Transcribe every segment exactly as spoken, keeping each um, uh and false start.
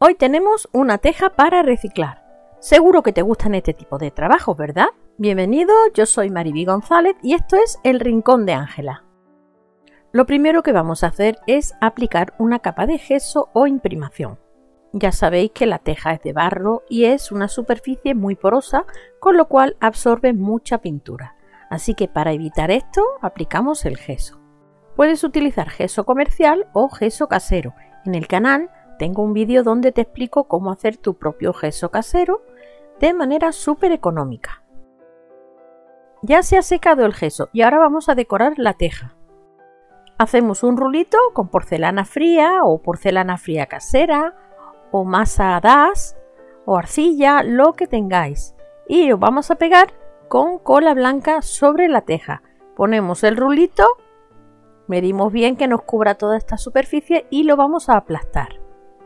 Hoy tenemos una teja para reciclar. Seguro que te gustan este tipo de trabajos, ¿verdad? Bienvenido, yo soy Mariby González y esto es El Rincón de Ángela. Lo primero que vamos a hacer es aplicar una capa de gesso o imprimación. Ya sabéis que la teja es de barro y es una superficie muy porosa, con lo cual absorbe mucha pintura. Así que para evitar esto aplicamos el gesso. Puedes utilizar gesso comercial o gesso casero. En el canal tengo un vídeo donde te explico cómo hacer tu propio gesso casero de manera súper económica. Ya se ha secado el gesso y ahora vamos a decorar la teja. Hacemos un rulito con porcelana fría o porcelana fría casera o masa das o arcilla, lo que tengáis, y lo vamos a pegar con cola blanca sobre la teja. Ponemos el rulito, medimos bien que nos cubra toda esta superficie y lo vamos a aplastar.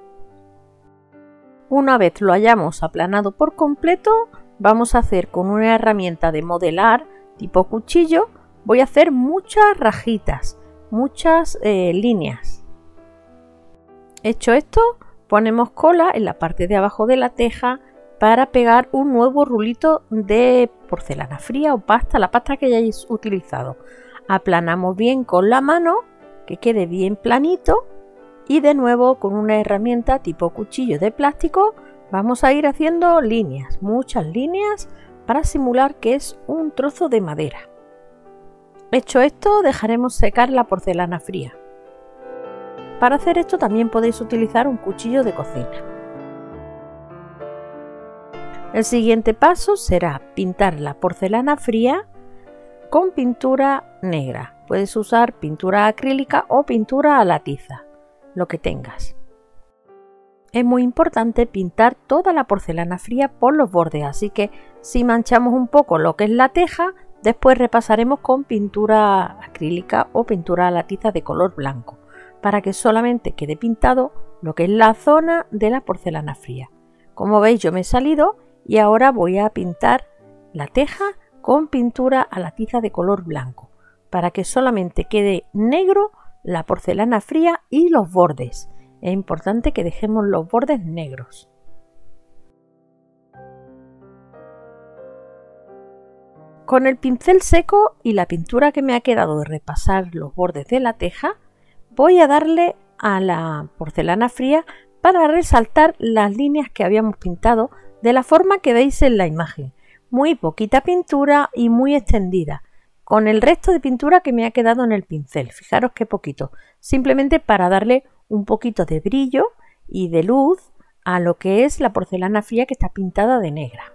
Una vez lo hayamos aplanado por completo, vamos a hacer con una herramienta de modelar tipo cuchillo, voy a hacer muchas rajitas, muchas eh, líneas. Hecho esto, ponemos cola en la parte de abajo de la teja para pegar un nuevo rulito de porcelana fría o pasta, la pasta que hayáis utilizado. Aplanamos bien con la mano, que quede bien planito, y de nuevo con una herramienta tipo cuchillo de plástico vamos a ir haciendo líneas, muchas líneas, para simular que es un trozo de madera. Hecho esto, dejaremos secar la porcelana fría. Para hacer esto también podéis utilizar un cuchillo de cocina. El siguiente paso será pintar la porcelana fría con pintura negra. Puedes usar pintura acrílica o pintura a la tiza, lo que tengas. Es muy importante pintar toda la porcelana fría por los bordes, así que si manchamos un poco lo que es la teja, después repasaremos con pintura acrílica o pintura a la tiza de color blanco, para que solamente quede pintado lo que es la zona de la porcelana fría. Como veis, yo me he salido y ahora voy a pintar la teja con pintura a la tiza de color blanco, para que solamente quede negro la porcelana fría y los bordes. Es importante que dejemos los bordes negros. Con el pincel seco y la pintura que me ha quedado de repasar los bordes de la teja, voy a darle a la porcelana fría para resaltar las líneas que habíamos pintado de la forma que veis en la imagen. Muy poquita pintura y muy extendida, con el resto de pintura que me ha quedado en el pincel. Fijaros qué poquito, simplemente para darle un poquito de brillo y de luz a lo que es la porcelana fría que está pintada de negra.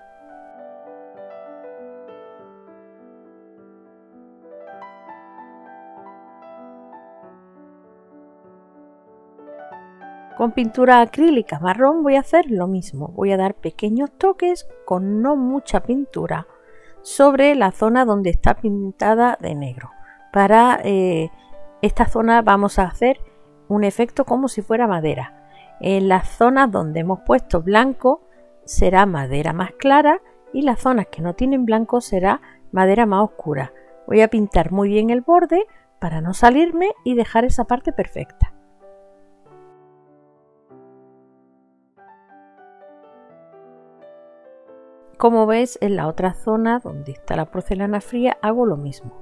Con pintura acrílica marrón voy a hacer lo mismo, voy a dar pequeños toques con no mucha pintura sobre la zona donde está pintada de negro. Para eh, esta zona vamos a hacer un efecto como si fuera madera. En las zonas donde hemos puesto blanco será madera más clara y las zonas que no tienen blanco será madera más oscura. Voy a pintar muy bien el borde para no salirme y dejar esa parte perfecta. Como ves, en la otra zona donde está la porcelana fría hago lo mismo.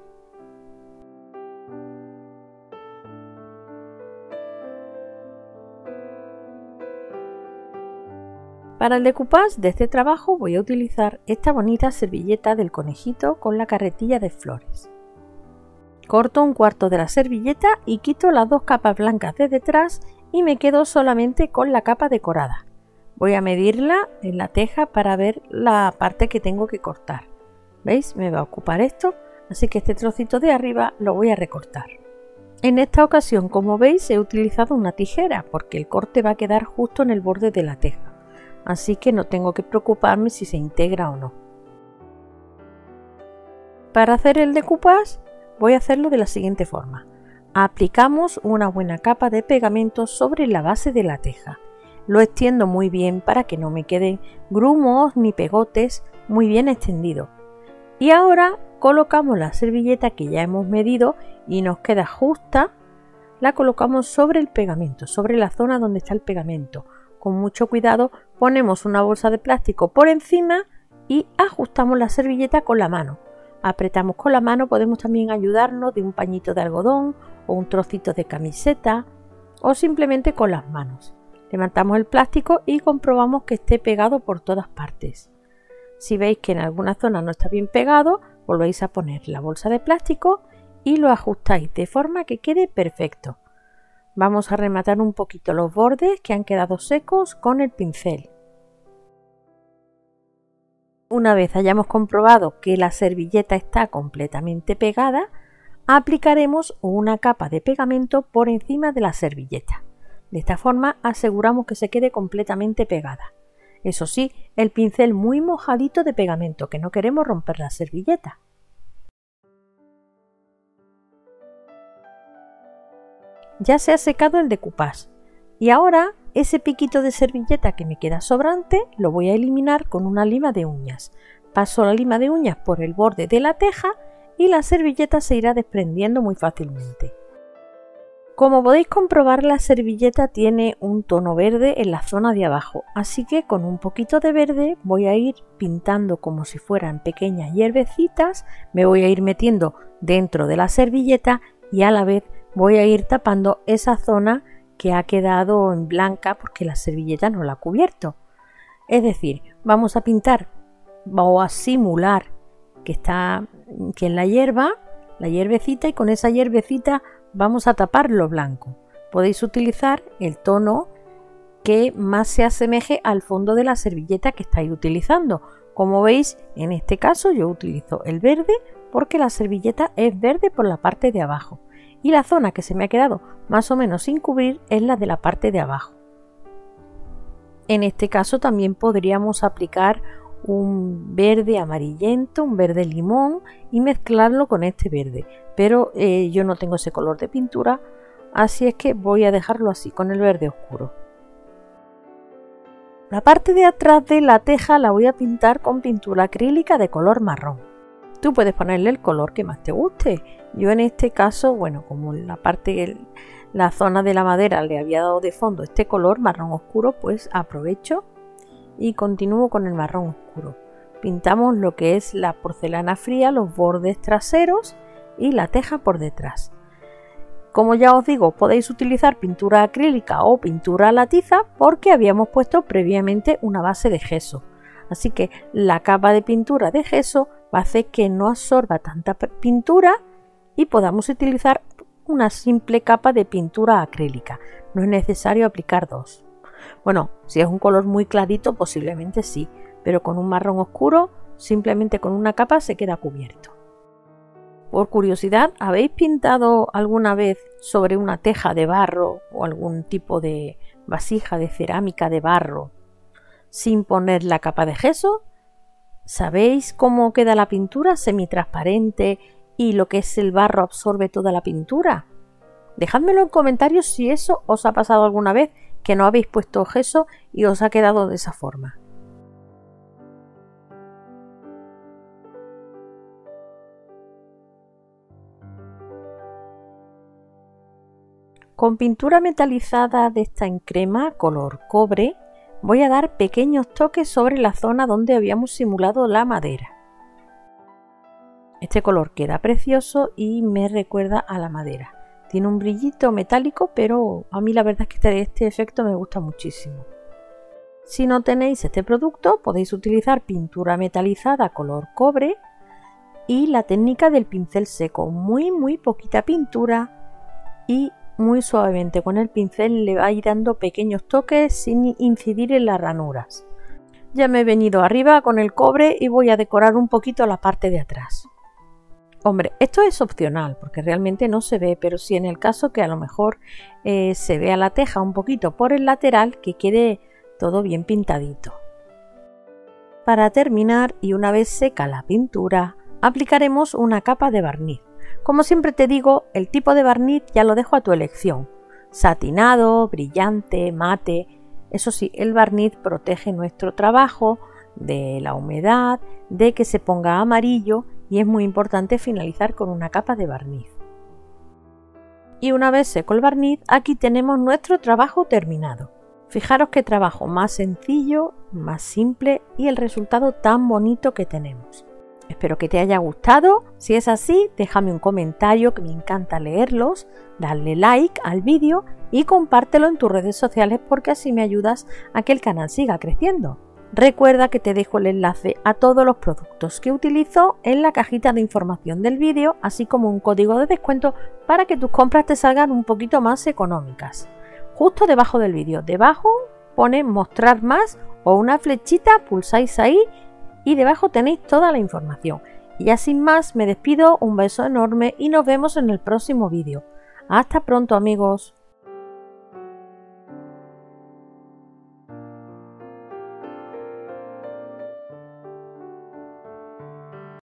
Para el decoupage de este trabajo voy a utilizar esta bonita servilleta del conejito con la carretilla de flores. Corto un cuarto de la servilleta y quito las dos capas blancas de detrás y me quedo solamente con la capa decorada. Voy a medirla en la teja para ver la parte que tengo que cortar. ¿Veis? Me va a ocupar esto, así que este trocito de arriba lo voy a recortar. En esta ocasión, como veis, he utilizado una tijera porque el corte va a quedar justo en el borde de la teja, así que no tengo que preocuparme si se integra o no. Para hacer el decoupage voy a hacerlo de la siguiente forma. Aplicamos una buena capa de pegamento sobre la base de la teja. Lo extiendo muy bien para que no me queden grumos ni pegotes, muy bien extendido. Y ahora colocamos la servilleta que ya hemos medido y nos queda justa, la colocamos sobre el pegamento, sobre la zona donde está el pegamento. con mucho cuidado ponemos una bolsa de plástico por encima y ajustamos la servilleta con la mano. Apretamos con la mano, podemos también ayudarnos de un pañito de algodón o un trocito de camiseta o simplemente con las manos. Levantamos el plástico y comprobamos que esté pegado por todas partes. Si veis que en alguna zona no está bien pegado, volvéis a poner la bolsa de plástico y lo ajustáis de forma que quede perfecto. Vamos a rematar un poquito los bordes que han quedado secos con el pincel. Una vez hayamos comprobado que la servilleta está completamente pegada, aplicaremos una capa de pegamento por encima de la servilleta. De esta forma aseguramos que se quede completamente pegada. Eso sí, el pincel muy mojadito de pegamento, que no queremos romper la servilleta. Ya se ha secado el decoupage y ahora ese piquito de servilleta que me queda sobrante lo voy a eliminar con una lima de uñas. Paso la lima de uñas por el borde de la teja y la servilleta se irá desprendiendo muy fácilmente. Como podéis comprobar, la servilleta tiene un tono verde en la zona de abajo, así que con un poquito de verde voy a ir pintando como si fueran pequeñas hierbecitas, me voy a ir metiendo dentro de la servilleta y a la vez voy a ir tapando esa zona que ha quedado en blanca porque la servilleta no la ha cubierto. Es decir, vamos a pintar o a simular que está que es la hierba, la hierbecita, y con esa hierbecita vamos a tapar lo blanco. Podéis utilizar el tono que más se asemeje al fondo de la servilleta que estáis utilizando. Como veis, en este caso yo utilizo el verde porque la servilleta es verde por la parte de abajo y la zona que se me ha quedado más o menos sin cubrir es la de la parte de abajo. En este caso también podríamos aplicar un verde amarillento, un verde limón y mezclarlo con este verde, pero eh, yo no tengo ese color de pintura, así es que voy a dejarlo así con el verde oscuro. La parte de atrás de la teja la voy a pintar con pintura acrílica de color marrón. Tú puedes ponerle el color que más te guste. Yo en este caso, bueno, como la parte, la zona de la madera le había dado de fondo este color marrón oscuro, pues aprovecho y continúo con el marrón oscuro. Pintamos lo que es la porcelana fría, los bordes traseros y la teja por detrás. Como ya os digo, podéis utilizar pintura acrílica o pintura a la tiza porque habíamos puesto previamente una base de gesso. Así que la capa de pintura de gesso va a hacer que no absorba tanta pintura y podamos utilizar una simple capa de pintura acrílica. No es necesario aplicar dos. Bueno, si es un color muy clarito posiblemente sí, pero con un marrón oscuro simplemente con una capa se queda cubierto. Por curiosidad, ¿habéis pintado alguna vez sobre una teja de barro o algún tipo de vasija de cerámica de barro sin poner la capa de gesso? ¿Sabéis cómo queda la pintura semitransparente y lo que es el barro absorbe toda la pintura? Dejádmelo en comentarios si eso os ha pasado alguna vez, que no habéis puesto gesso y os ha quedado de esa forma. Con pintura metalizada de esta en crema color cobre voy a dar pequeños toques sobre la zona donde habíamos simulado la madera. Este color queda precioso y me recuerda a la madera. Tiene un brillito metálico, pero a mí la verdad es que este efecto me gusta muchísimo. Si no tenéis este producto, podéis utilizar pintura metalizada color cobre y la técnica del pincel seco. Muy muy poquita pintura y muy suavemente con el pincel le va a ir dando pequeños toques sin incidir en las ranuras. Ya me he venido arriba con el cobre y voy a decorar un poquito la parte de atrás. Hombre, esto es opcional porque realmente no se ve, pero sí en el caso que a lo mejor eh, se vea la teja un poquito por el lateral, que quede todo bien pintadito. Para terminar, y una vez seca la pintura, aplicaremos una capa de barniz. Como siempre te digo, el tipo de barniz ya lo dejo a tu elección. Satinado, brillante, mate. Eso sí, el barniz protege nuestro trabajo de la humedad, de que se ponga amarillo, y es muy importante finalizar con una capa de barniz. Y una vez seco el barniz, aquí tenemos nuestro trabajo terminado. Fijaros qué trabajo más sencillo, más simple y el resultado tan bonito que tenemos. Espero que te haya gustado. Si es así, déjame un comentario, que me encanta leerlos, dale like al vídeo y compártelo en tus redes sociales porque así me ayudas a que el canal siga creciendo. Recuerda que te dejo el enlace a todos los productos que utilizo en la cajita de información del vídeo, así como un código de descuento para que tus compras te salgan un poquito más económicas. Justo debajo del vídeo, debajo pone mostrar más o una flechita, pulsáis ahí y debajo tenéis toda la información. Y ya sin más me despido, un beso enorme y nos vemos en el próximo vídeo. Hasta pronto amigos.